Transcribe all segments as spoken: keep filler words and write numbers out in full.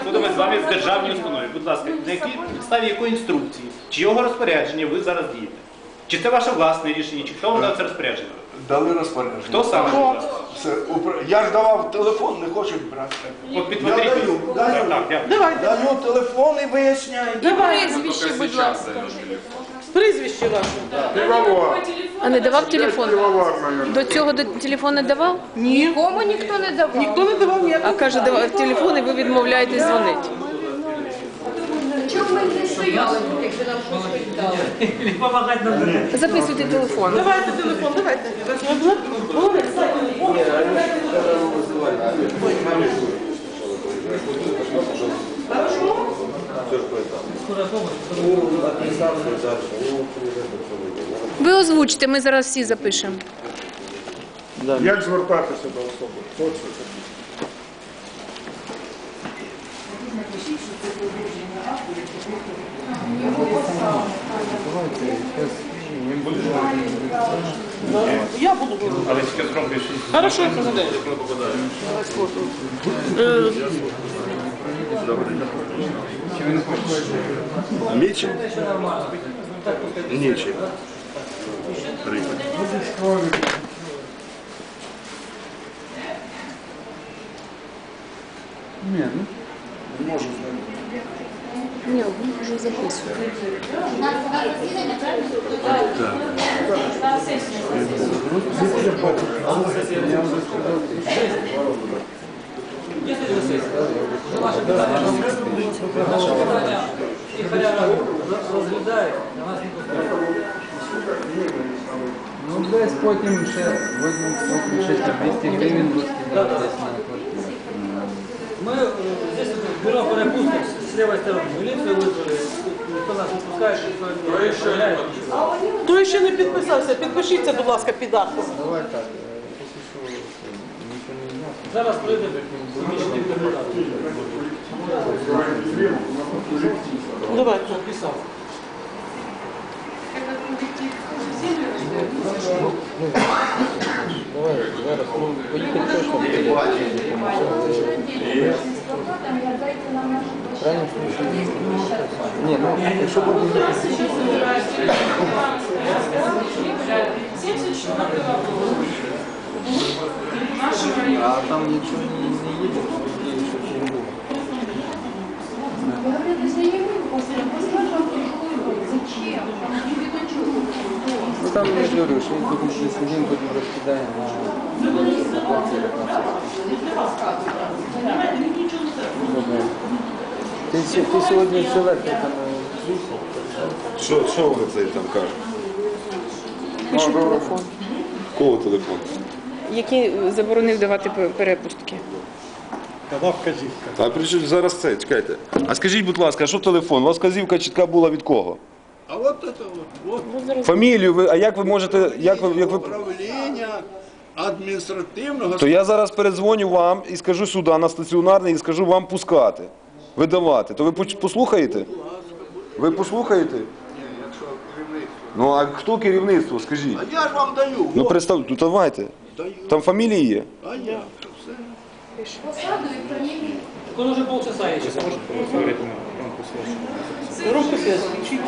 знаходимося з вами в державній установі. Будь ласка, на якій підставі якої інструкції, чи його розпорядження ви зараз дієте? Чи це ваше власне рішення, чи хто вам дав це розпорядження? Дали розпорядження. Хто саме? Це, я ж давав телефон, не хочуть брати. От підтвердіть. Я даю, даю. Так, так, Давай, даю телефон і виясняю. Прізвище, будь ласка. Прізвище ваше. Пивовар. А не давав телефон? Пивовар, мабуть. До цього до телефон не давав? Ні. Нікому ніхто не давав. Ніхто не давав ніякого. А каже, давав телефон і ви відмовляєтесь дзвонити. Чому ми не стояли, якщо нам щось віддали? Записуйте телефон. Давайте телефон, давайте. Ви озвучите, ми зараз всі запишемо. Як звертатися до особи? Хто це такий? Я буду говорити. Але тільки зроблю. Хорошо, я позадаю. Мічим? Нічим. Риба. Ні, ну, не можу знати. Ні, він вже записує. Ну, десь потім ще возьмемо ще двісті гривень розкидати десь на квартиру. Мы здесь бюро перепусток с левой стороны. Милицию вызвали, кто нас выпускает, кто не проверяет. Хто ще не підписався, підпишіться, будь ласка, під актом. Давай так, якщо що, нічого не знаю. Зараз прийде помічник депутата. Давайте. Писав. Давай, зараз, ну, поїхати точно буде. Правильно, що ні, ну, якщо буде а там якщо не, не їде, то тоді що ще не було. Ну там я ж говорю, що він тут ще сидим, потім розкидає на квартирах. Ти, сь- ти сьогодні з електриками зустрівся? Що, що вони це там кажуть? Пишу телефон, Кого телефон? який заборонив давати пе- перепустки. А при чому зараз це, чекайте. А скажіть, будь ласка, а що телефон? У вас вказівка чітка була від кого? А вот это вот, вот Фамілію ви, а як ви можете, як ви, як ви... управління адміністративного. То я зараз передзвоню вам і скажу сюди на стаціонарний і скажу вам пускати, видавати. То ви поч- послухаєте? Ви послухаєте? Ну а хто керівництво, скажіть? А я ж вам даю. Ну вот, представ, ну давайте. даю. Там фамілії є. А я все. Он уже полчаса есть. Ромка связь включіть.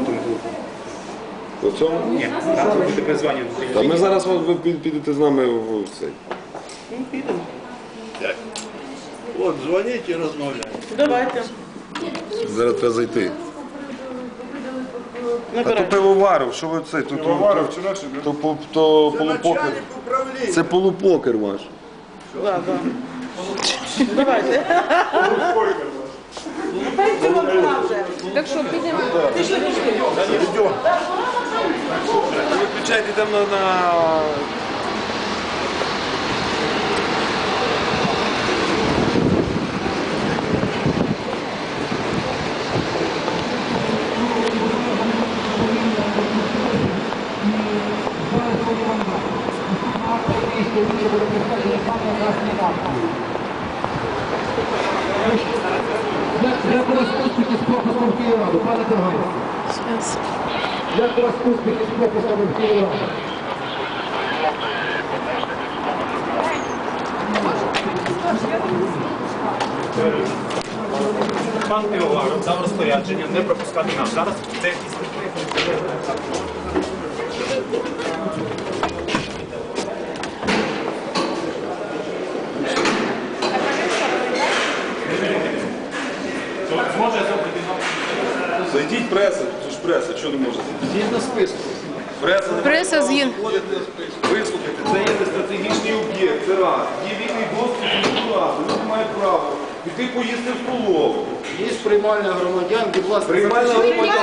По цьому? Ні, там буде призвання. Та ми зараз ви підете з нами в цей. Ну, підемо. От, дзвоніть і розмовляйте. Давайте. Зараз треба зайти. А то Набирайте. пивоваров, що ви це? То, Пивоваров то, вчорашній, да? то, то, то Це полупокер. начальник управління. Це полупокер ваш. Да, да. Давайте. Пенсію вам пора вже. Так що, підемо? Пішли, пішли. Виключайте там на... на... Як у вас успіхи з пропуском в Київраду, пане Турганов? Як у вас успіхи з пропуском в Київраду? пан Півоваров дав розпорядження не пропускати нас. Зараз це якісь зможе зробити. Зайдіть преса, це ж преса, що не можете? Згідно списку. Преса не Преса згідно. вислухайте, це є стратегічний об'єкт, це раз. Є вільний доступ до ради, люди мають право піти поїсти в столову. Є приймальна громадян, будь ласка, Приймальна запишіть. громадян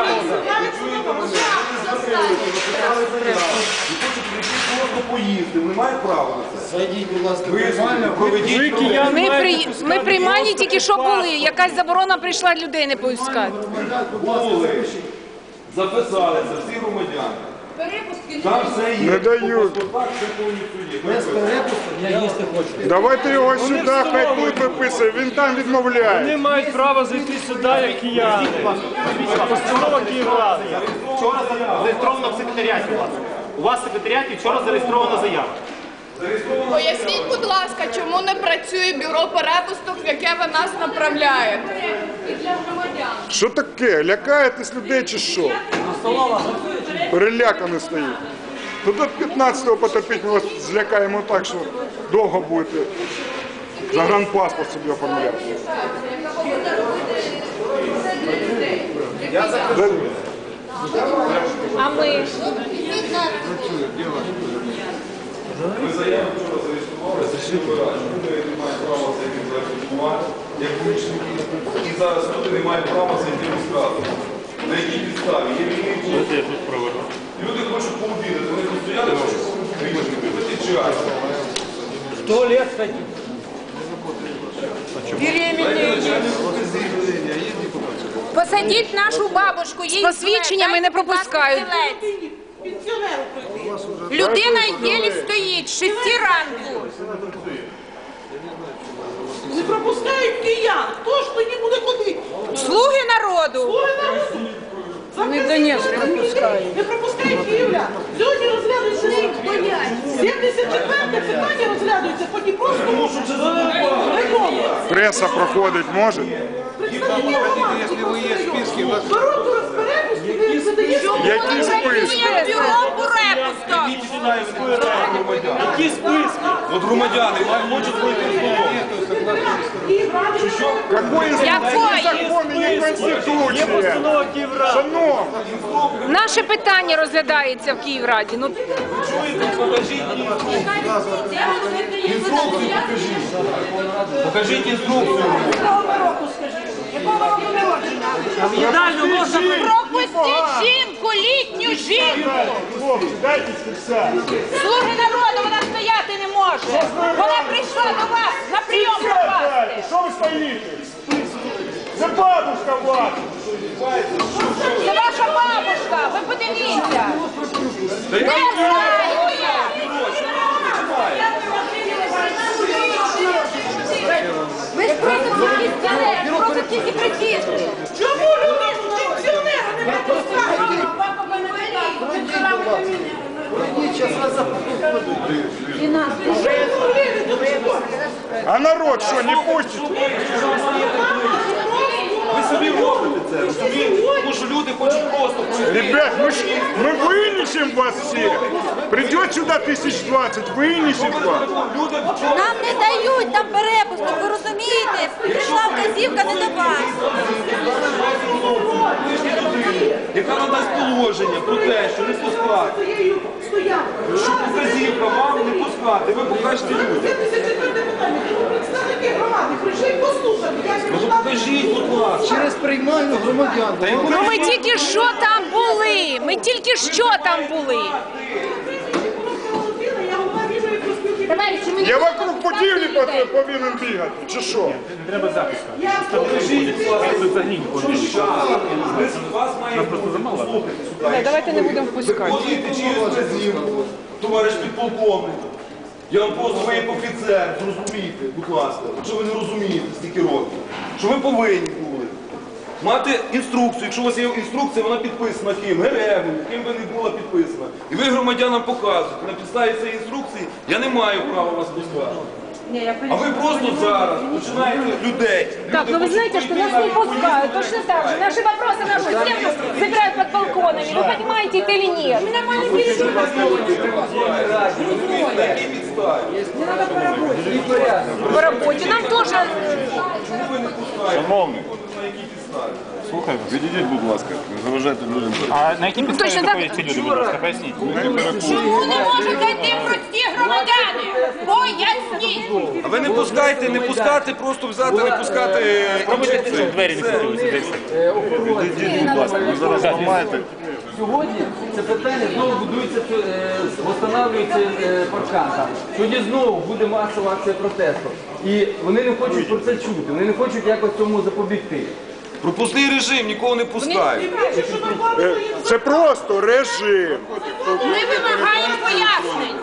і хочуть прийти просто поїсти, вони мають право на це. Зайдіть, будь ласка, Ви приймальна. проведіть проведіть. Ми, при... ми приймальні тільки що були. Якась заборона прийшла людей не пускати. Були, записалися всі громадяни. Перепустки Там все є. Не дають. По паспортах все повністю є. Без перепусту я їсти хочу. Давайте його сюди, хай тут виписує, він там відмовляє. Вони мають право зайти сюди, як кияни. Постанова Київради. Вчора зареєстровано в секретаріаті у вас. У вас в секретаріаті вчора зареєстрована заява. Поясніть, будь ласка, чому не працює бюро перепусток, в яке ви нас направляєте? І для громадян. Що таке? Лякаєтесь людей чи що? Перелякані стоїть. То до п'ятнадцятого потопіть ми вас злякаємо так, що довго будете загранпаспорт собі оформляти. А ми? Ми заяву вчора зареєстрували, зайшли в раді. Люди не мають права зайти зареєструвати, як вічники. І зараз люди не мають права зайти в міськраду. На якій підставі? Є вільний доступ. Люди хочуть пообідати, вони тут стояли, хочуть пообідати, випити чай. В туалет сходить. Посадіть нашу бабушку, їй З посвідченнями не пропускають. Пенсіонеру пройти. Людина єлі стоїть, з шести ранку. Не пропускають киян. Хто ж тоді буде ходити? Слуги народу. Слуги народу. Вони в Донецьк пропускають. Не пропускають київлян. Сьогодні розглядується сімдесят четверте питання розглядується по Дніпровському району. Преса проходить може? Представники громадські просто беруть розперепустки, ви видаєте. Які списки? Бюро перепусток. Які списки? От громадяни можуть пройти в столову. Какої Якої? закони, є Конституція? Шановні, Наше питання розглядається в Київраді. Ну, Покажіть інструкцію, покажіть. Покажіть інструкцію. А в їдальню можна Пропустіть жінку, літню жінку. хлопці, дайте списати. Слуги народу, вона стояти не може. Вона прийшла до вас на прийом попасти. Дайте, що ви стоїте? Це бабушка ваша. Це ваша бабушка, ви подивіться. Не знаєте. Ви ж просто пенсіонери, просто тільки притісти. Чому люди пенсіонера не пропускають? А народ що, не пустить? Ви собі робите це, розумієте? Тому що люди хочуть просто пройти. Ребят, мы, ж- мы вынесем вас всех. Придет сюда тысяч двадцать, вынесем вас. Люди Нам не дають там перепусток, ви розумієте? Прийшла вказівка не до вас. яка надасть положення про те, що не пускати. Що вказівка вам не пускати, ви покажете людям. сімдесят четверте питання. Представники громади прийшли послухати. Ну то покажіть, будь ласка. Через приймальну громадян. ну ми тільки що там були. Ми тільки що там були. Я вокруг будівлі по- повинен бігати, чи що? Покажіть, будь ласка, що зараз. Вас має послухати сюди. Давайте не будемо впускати. Виходите через вказівку, товариш підполковник. Я вам просто ви як офіцер, зрозумійте, будь ласка, якщо ви не розумієте стільки років, що ви повинні були мати інструкцію. Якщо у вас є інструкція, вона підписана ким? Геревою, ким би не була підписана. І ви громадянам показуєте, на підставі цієї інструкції я не маю права вас пускати. А ви просто зараз починаєте людей. Так, ну вы знаете, что нас не пускают, точно так же. Наши вопросы, нашу землю забирают под балконами. Вы понимаете это или нет? Мы нормально по работе. Нам тоже... Шановний, слухай, відійдіть, будь ласка, не заважайте людям. А на якій підставі Точно так. виходять ці люди, будь ласка, поясніть? Чому не можуть зайти прості громадяни? Поясніть! А ви не пускайте, не пускати, просто взяти, не пускати. Пробуйте, щоб двері не відкрилися. Відійдіть, будь ласка, ви зараз ламаєте. Сьогодні це питання знову будується, е, встановлюється е, паркан там. Сьогодні знову буде масова акція протесту. І вони не хочуть про це чути, вони не хочуть якось цьому запобігти. Пропускний режим, нікого не пускають. Це просто режим. Ми вимагаємо пояснень.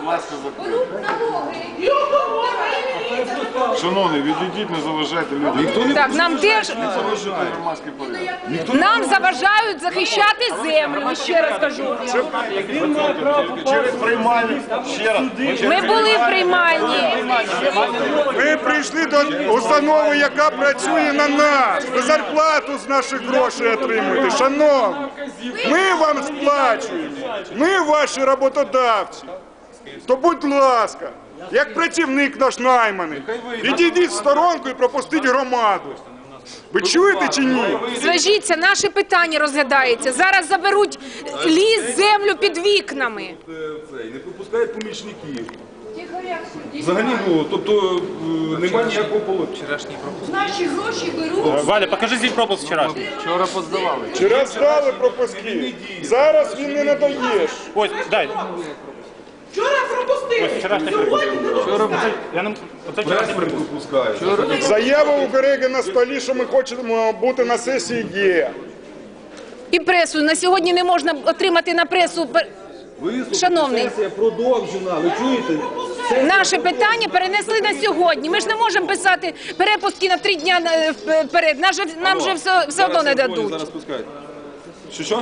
Шановний, відійдіть, не заважайте людям. Ніхто не Так, нам теж... заважає громадський порядок. Нам заважають захищати землю, ще раз кажу. Через приймальник. Ще раз. Ми були в приймальні. Ви прийшли до установи, яка працює на нас. Ви зарплату з наших грошей отримуєте. Шановні, ми вам сплачуємо. Ми ваші роботодавці. То будь ласка, як працівник наш найманий, відійдіть в сторонку і пропустіть громаду. Ви чуєте чи ні? Зв'яжіться, наше питання розглядається. Зараз заберуть ліс, землю під вікнами. Не пропускають помічників. Взагалі, ну, тобто немає ніякого положення. Наші гроші беруть. Валя, покажи свій пропуск вчорашній. Вчора поздавали. Вчора здали пропуски. Зараз він не надаєш. Ось, дай. Вчора пропустили. Ось вчорашній Сьогодні не пропускають. Я не... Оце вчорашній пропуск. Пропускають. Заява у Гереги на столі, що ми хочемо бути на сесії, є. І пресу. На сьогодні не можна отримати на пресу. пер- Шановний, Сесія продовжена, ви чуєте? наше питання перенесли на сьогодні. Ми ж не можемо писати перепустки на три дня е, вперед. Нам же, нам же все, все одно не дадуть. Зараз пускають. Що, що?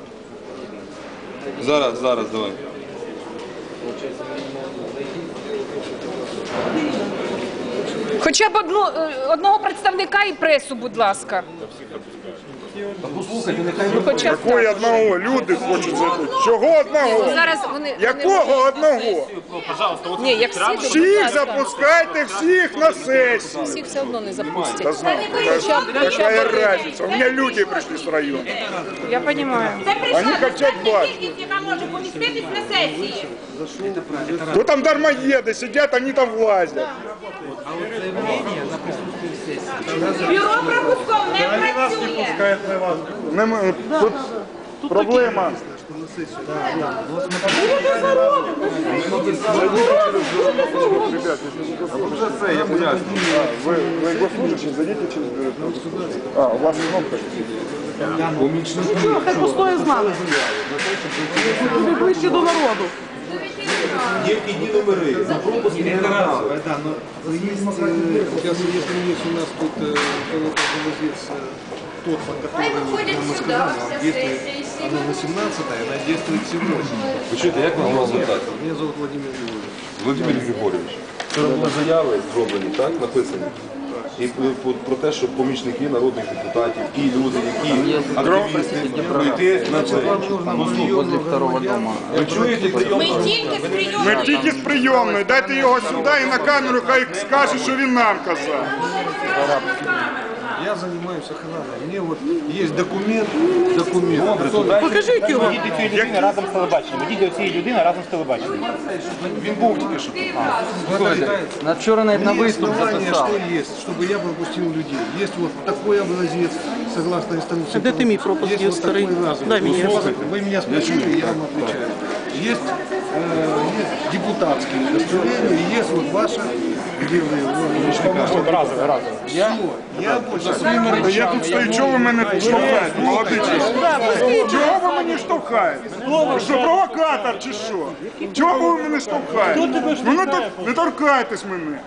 Зараз, зараз, давай. Хоча б одну, е, одного представника і пресу, будь ласка. Послухайте, нехай Ну, хоча б Якої так. одного? Люди хочуть зайти. Чого одного? Зараз вони... Якого одного? Пожалуйста, от Ні, як всі, то, будь Всіх ласка. запускайте, всіх на сесію. Всіх все одно не Да запустять. знаю. Хоча б- хоча Какая б- разница? У меня люди пришли с района. Я розумію. Они хотят бачить. яка може поміститись на сесії. Кто там дармоеды сидят, они там влазят. Бюро пропусков не працює. Нема- Тут проблема. Вже це, я поясню. Вы, вы госслужащий, зайдите через дверь. А, у вас кнопка. Хай пустое з нами. Ми ближче до народу. Є вхідні номери, за пропуск не надали. Да, но есть, э, сейчас, если есть у нас тут э, кого-то образец, э, тот, по которому мы сказали, он действует, оно восемнадцатое, она действует сегодня. Ви чуєте, як вам вас звертати? Меня зовут Владимир Григорьевич. Володимир Григорьович, вчора були заяви зроблені, так, написані. І про, про те, що помічники народних депутатів і люди, які активісти, прийти на це. Возле второго дома. Ви чуєте, прийом? Ми тільки з прийому. Ми тільки з прийомної. Дайте його сюди і на камеру хай скаже, що він нам казав. Я занимаюсь охраной. Мне вот есть документ, документ. Покажіть його. Ведіть до цієї людини разом з телебаченням. Ведіть до цієї людини разом з телебаченням. Він був тільки що. На вчора навіть на виступ Основание, записав. что есть, чтобы я пропустил людей. Есть вот такой образец, согласно инструкции. Де ти мій пропуск Есть є вот старий? такой разум. Дай мені. Вы меня спросили, я вам отвечаю. Есть, э, есть депутатские удостоверения, и есть вот ваши, где вы, вот, Разом, разом. я, я больше своим Та я тут стою, чого ви мене штовхаєте, молодий чоловік? Чого ви мені штовхаєте? Ви що, провокатор чи що? Чого ви мене штовхаєте? Ну не, тор- не торкайтесь мене.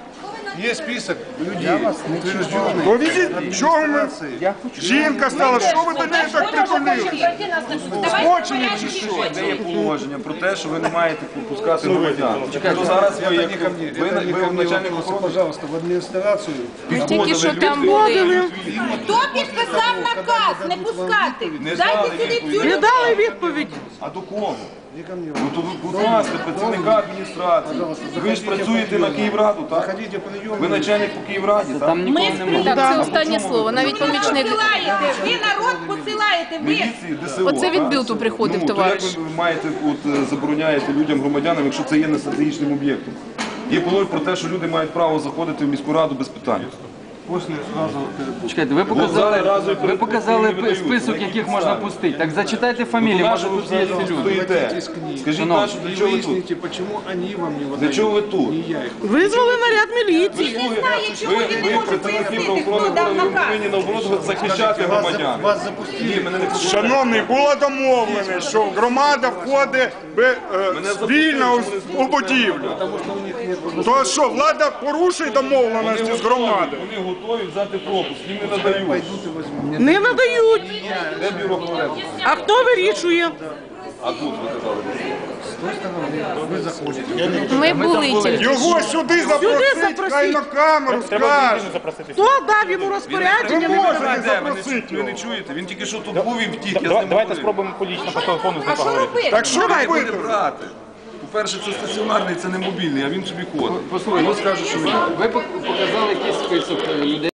Есть список людей, утвержденных. Ну, видите, чого ми? Жінка стала, що ви до неї так притулилися? Скочені чи що? Де є положення про те, що ви не маєте пропускати громадян. То зараз ви, як ви, ви, ви начальник охорони, Пожалуйста, в администрацию. Тільки що там були. Хто підписав наказ не пускати? не дали Дайте сюди відповідь. цю Не дали відповідь. А до кого? Ну то ви, будь ласка, працівника адміністрації. Ви ж працюєте на Київраду, так? Заходите прием. Ви начальник по Київраді, так? Там нікого немає. Так, це останнє слово. Навіть помічник. Посилаєте, ви народ посилаєте, ви. Міліції, ДСО. Оце від так? Білту приходив Ну, то товариш. як ви маєте, от, е, забороняєте людям, громадянам, якщо це є не стратегічним об'єктом? Є положення про те, що люди мають право заходити в міську раду без питань. После сразу перепуск. Чекайте, ви зараз показали, разові ви перепустки показали не видають. список, На яких якій можна підставі? пустити. Так зачитайте фамілії, Ну, може то тут є ці люди. стоїте. Скажіть, нашу, И для чого ви тут? выясните, почему они вам не выдают. Для чого ви тут? Не я их. Визвали наряд міліції. Не знає, чому Ви, він ви не може працівники пояснити, хто правоохоронних дав органів, ви наказ. повинні наоборот захищати Вас, громадян. вас запустили. Ні, мене не пускають. Шановний, було домовлено, що громада входить би, е, вільно у- у будівлю. То що, влада порушує домовленості з громадою? Вони готові взяти пропуск, їм не надають. Не надають. Де бюро порядку? А хто вирішує? А тут ви казали. Вы заходите. Ми були тільки. Його сюди запросить, запросіть. хай на камеру скаже. Хто дав йому розпорядження? Ви не можете видавати? Де? Ви не, запросити ви не його. чуєте? Він тільки що тут був і втік, я з ним Давайте говорив. спробуємо полічно по телефону з ним А що поговорити. робити? Так що Буде робити? брати. По-перше, це стаціонарний, це не мобільний, а він собі ходить. Послухайте, Ну скаже, що він. ви пок- показали якийсь список е, людей.